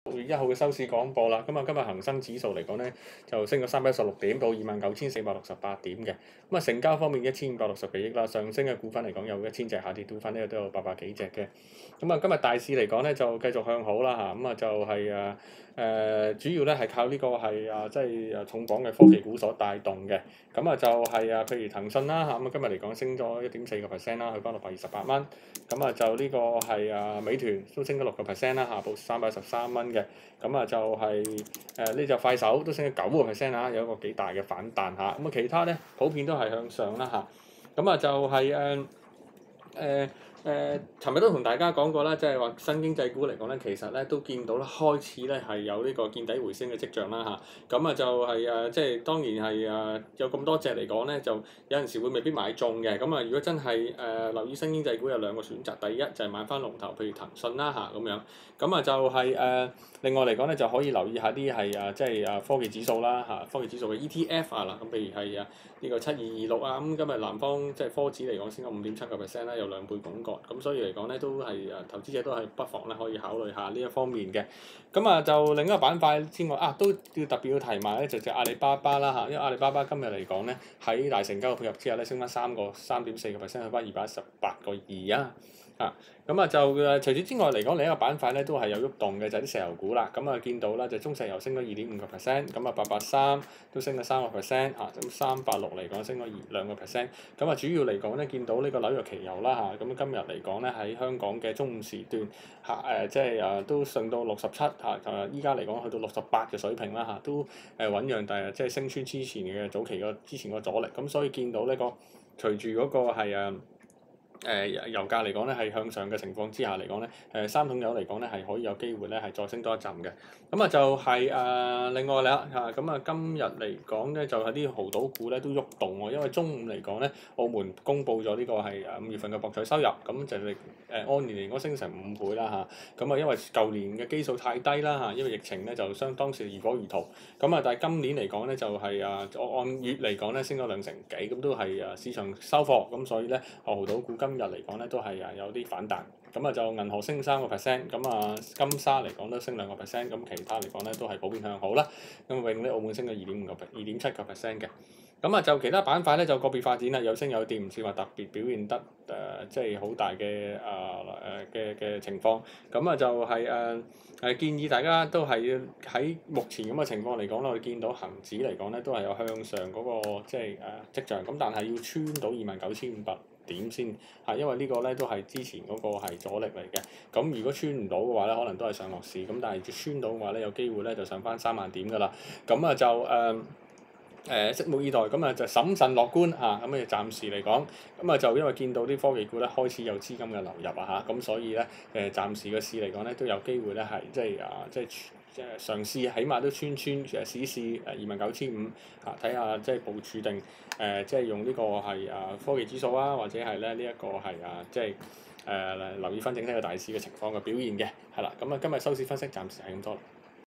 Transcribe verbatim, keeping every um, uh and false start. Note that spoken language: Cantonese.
六月一號嘅收市廣播啦。咁啊，今日恒生指數嚟講咧，就升咗三百一十六點，到二萬九千四百六十八點嘅。咁啊，成交方面一千五百六十幾億啦，上升嘅股份嚟講有一千隻，下跌股份咧都有八百幾隻嘅。咁啊，今日大市嚟講咧就繼續向好啦嚇，咁啊就係誒誒主要咧係靠呢個係啊即係誒重磅嘅科技股所帶動嘅。咁啊就係啊，譬如騰訊啦嚇，咁啊今日嚟講升咗一點四個 percent 啦，去翻六百二十八蚊。咁啊就呢個係啊美團都升咗六個 percent 啦，下報三百一十三蚊嘅。咁啊就係誒呢隻快手都升咗九個 percent 啊，有一個幾大嘅反彈嚇。咁啊其他咧普遍都係向上啦嚇。咁啊就係誒誒。誒，尋日都同大家講過啦，即係話新經濟股嚟講咧，其實咧都見到咧開始咧係有呢個見底回升嘅跡象啦嚇。咁啊就係、是、誒，即係當然係誒有咁多隻嚟講咧，就有陣時會未必買中嘅。咁啊，如果真係誒、呃、留意新經濟股有兩個選擇，第一就係買翻龍頭，譬如騰訊啦嚇咁樣。咁啊就係、是、誒、呃、另外嚟講咧，就可以留意下啲係誒即係誒科技指數啦嚇，科技指數嘅 E T F 啊嗱，咁譬如係啊呢個七二二六啊，咁今日南方即係科指嚟講升咗五點七個 percent 啦，有兩倍槓桿。咁所以嚟講咧，都係誒投資者都係不妨咧可以考慮下呢一方面嘅。咁啊，就另一個板塊之外啊，都要特別要提埋咧，就隻阿里巴巴啦嚇，因為阿里巴巴今日嚟講咧，喺大成交嘅配合之下咧，升翻三個三點四個 percent，去翻二百一十八個二啊。啊，咁啊就誒除此之外嚟講，另一個板塊咧都係有喐動嘅，就係、是、啲石油股啦。咁啊見到啦，就中石油升咗二點五個 percent，咁啊八八三都升咗三個 percent，嚇咁三八六嚟講升咗二兩個 percent。咁啊主要嚟講咧，見到呢個紐約期油啦嚇，咁、啊、今日嚟講咧喺香港嘅中午時段嚇誒，即係誒都上到六十七嚇，誒依家嚟講去到六十八嘅水平啦嚇、啊，都誒醞釀，但係即係升穿之前嘅早期個之前個阻力。咁所以見到呢、這個隨住嗰個係誒。誒、呃、油價嚟講咧係向上嘅情況之下嚟講咧，誒、呃、三桶油嚟講咧係可以有機會咧係再升多一陣嘅。咁啊就係、是、誒、呃、另外啦嚇，咁啊今日嚟講咧就係、是、啲豪賭股咧都喐動喎，因為中午嚟講咧澳門公布咗呢個係誒五月份嘅博彩收入，咁就係誒按年嚟講升成五倍啦嚇。咁啊因為舊年嘅基數太低啦嚇，因為疫情咧就相當時如火如荼。咁啊但係今年嚟講咧就係、是、啊按月嚟講咧升咗兩成幾，咁都係誒市場收貨，咁所以咧豪賭股今今日嚟講咧都係啊有啲反彈，咁啊就銀河升三個 percent，咁啊金沙嚟講都升兩個 percent，咁其他嚟講咧都係普遍向好啦。咁永利澳門升咗二點五個二點七個 percent 嘅，咁啊就其他板塊咧就個別發展啦，有升有跌，唔算話特別表現得誒、呃、即係好大嘅啊誒嘅嘅情況。咁啊就係誒誒建議大家都係喺目前咁嘅情況嚟講咧，我哋見到恆指嚟講咧都係有向上嗰、那個即係誒跡象，咁但係要穿到二萬九千五百點先嚇，因為呢個咧都係之前嗰個係阻力嚟嘅。咁如果穿唔到嘅話咧，可能都係上落市。咁但係穿到嘅話咧，有機會咧就上翻三萬點㗎啦。咁啊就誒誒拭目以待。咁啊就審慎樂觀嚇。咁啊暫時嚟講，咁啊就因為見到啲科技股咧開始有資金嘅流入啊嚇，咁所以咧誒暫時嘅市嚟講咧都有機會咧係即係啊即係。誒嘗試，起碼都穿穿誒試試誒二萬九千五嚇，睇下即係部署定誒、呃、即係用呢個係啊科技指數啊，或者係咧呢一個係啊即係誒、呃、留意翻整體個大市嘅情況嘅表現嘅，係啦。咁啊今日收市分析暫時係咁多啦。